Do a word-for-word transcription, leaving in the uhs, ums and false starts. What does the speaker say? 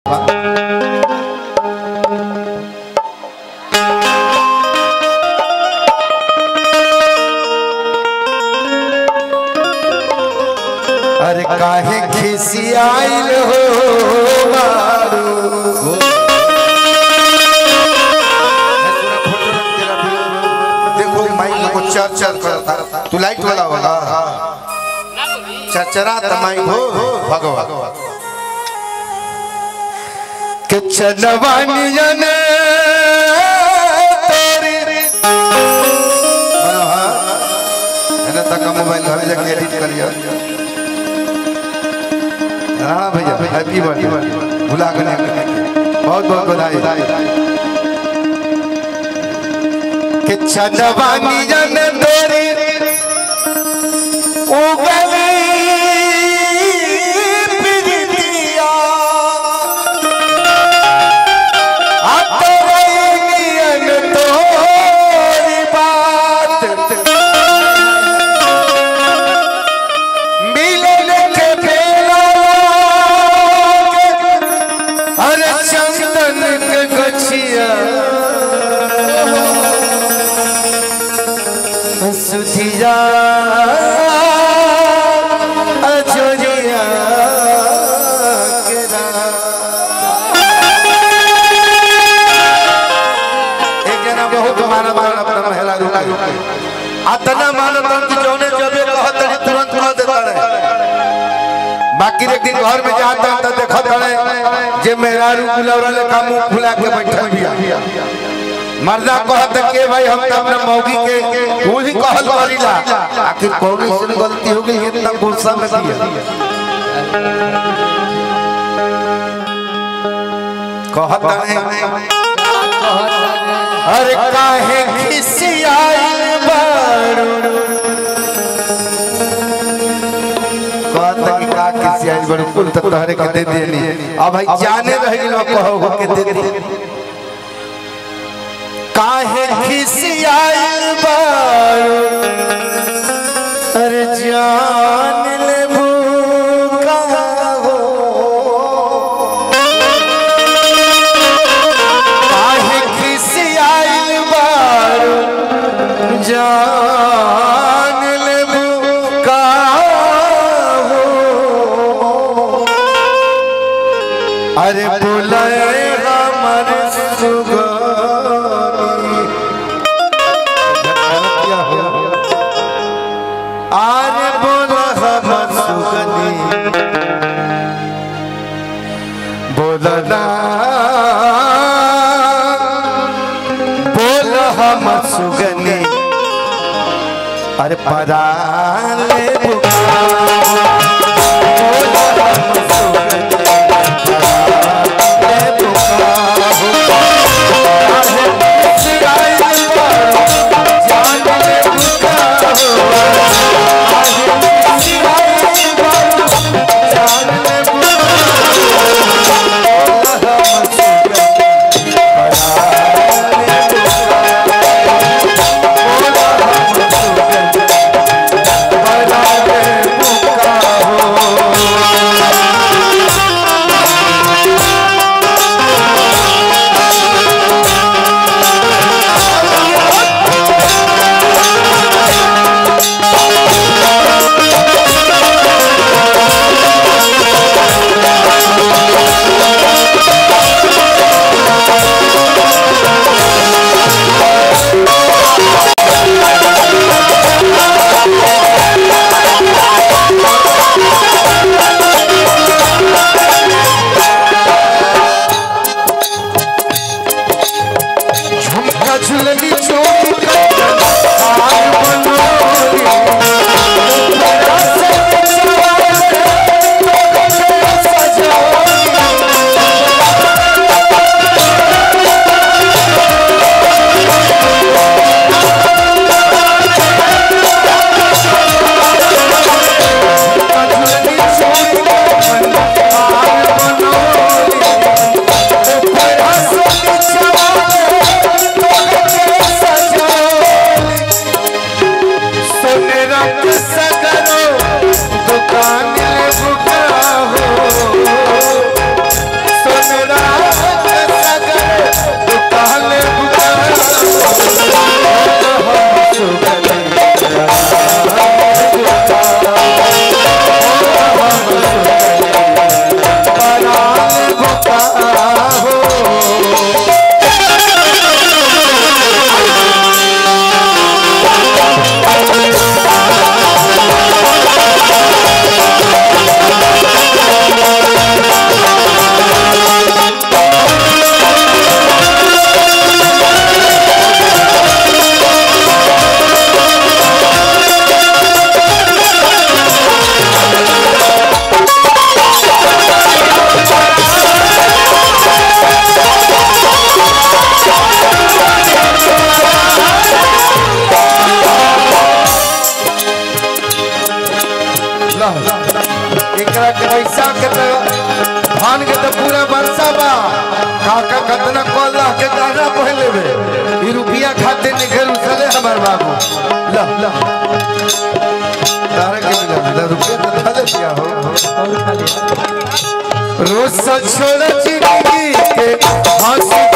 अरे काहे खिसियाइल हो देखो माइक को चर चर करता तू लाइट वाला वाला चरचरा तमाई हो भगवान के चलवानियन तेरी मैंने तक मोबाइल घर जाके एडिट करिया हाँ भैया हैप्पी बर्थडे भुला के बहुत बहुत बधाई के चलवानियन तेरी उगली प्रीतिया आतरनियन तोरी बात मिलन के बेला अरे चंदन के गछिया सुधिया अजोरिया एक जना बहुत माना माना अपना महिला रुका अतना मानत कि जौने जबे कहत तुरंत कह देता है बाकी एक दिन घर में जाता है तो देखत है जे मेहरारू गुलौरा ले का मुंह खुला के बैठल बिया मर्दा कहत के भाई हम त अपना मौगी के वही कहल करिला आखिर कौन सी गलती हो गई इतना गुस्सा में किया कहत नहीं अरे काहे खिसियाइल बारू कहत कि का खिसियाइल बारू कुल त तहरे के दे देली अब भाई जाने रह गेल कहो के दे दे काहे खिसियाइल बारू अरे जान ले भूखा हो काहे खिसियाइल बारू जान ले भूखा हो अरे बुलाए हमर सुगा आरे बोला हम सुगनी बोलना बोला हम सुगनी अरे पराले Bye. काका कतना कॉल ला के गाना पहले में ई रुपया खाते निकल उसले हमार बाबू ला ला तारे के मिला रुपया तो खाले दिया हो और खाली रोज छोड़ चिड़िया के हंसी